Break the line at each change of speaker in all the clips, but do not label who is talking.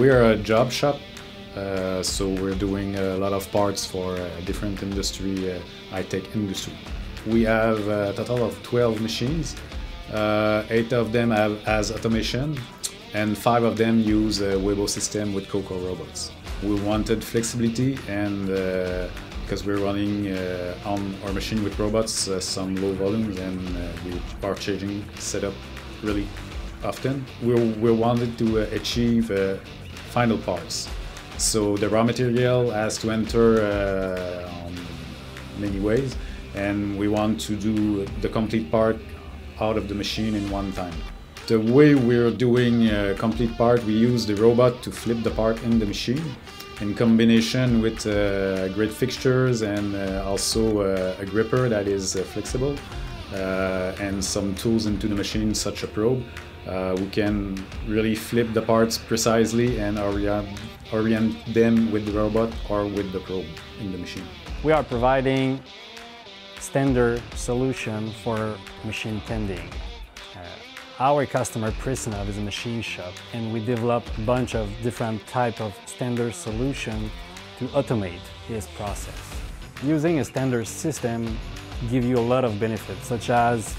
We are a job shop, so we're doing a lot of parts for different industry, high-tech industry. We have a total of 12 machines. 8 of them has automation, and 5 of them use a Waybo system with KUKA robots. We wanted flexibility, and because we're running on our machine with robots, some low volumes, and we are changing setup really often. We wanted to achieve final parts. So the raw material has to enter on many ways, and we want to do the complete part out of the machine in one time. The way we're doing a complete part, we use the robot to flip the part in the machine in combination with great fixtures and also a gripper that is flexible and some tools into the machine, such a probe. We can really flip the parts precisely and orient them with the robot or with the probe in the machine.
We are providing standard solution for machine tending. Our customer Precinov is a machine shop, and we develop a bunch of different type of standard solution to automate his process. Using a standard system gives you a lot of benefits, such as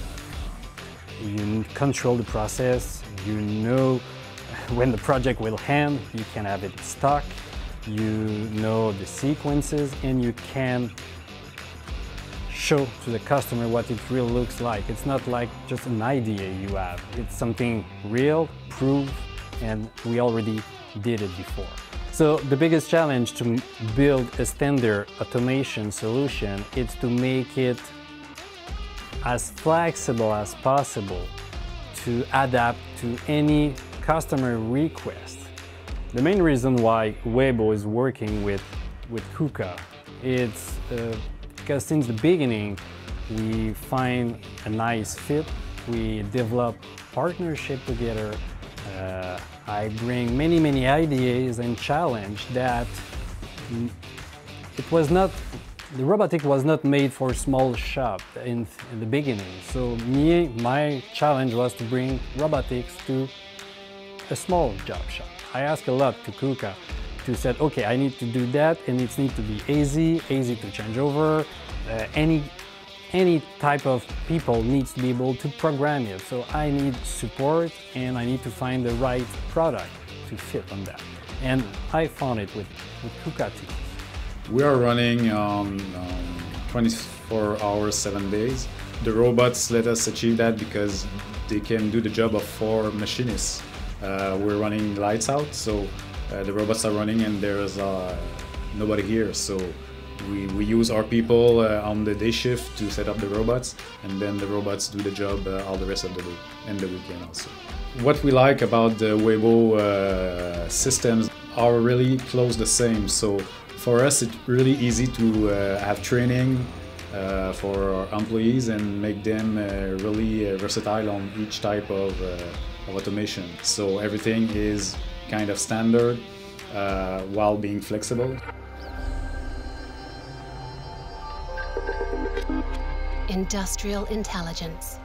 you control the process, you know when the project will end, you can have it stock, you know the sequences, and you can show to the customer what it really looks like. It's not like just an idea you have. It's something real, proved, and we already did it before. So the biggest challenge to build a standard automation solution is to make it as flexible as possible to adapt to any customer request. The main reason why Waybo is working with KUKA, it's because since the beginning we find a nice fit, we develop partnership together. I bring many ideas and challenge that the robotic was not made for a small shop in the beginning. So my challenge was to bring robotics to a small job shop. I asked a lot to KUKA to say, okay, I need to do that, and it needs to be easy to change over. Any type of people needs to be able to program it. So I need support, and I need to find the right product to fit on that. And I found it with KUKA team.
We are running on 24 hours, 7 days. The robots let us achieve that because they can do the job of 4 machinists. We're running lights out, so the robots are running and there's nobody here. So we use our people on the day shift to set up the robots, and then the robots do the job all the rest of the day and the weekend also. What we like about the Waybo systems are really close the same. So for us, it's really easy to have training for our employees and make them really versatile on each type of automation. So everything is kind of standard while being flexible.
Industrial intelligence.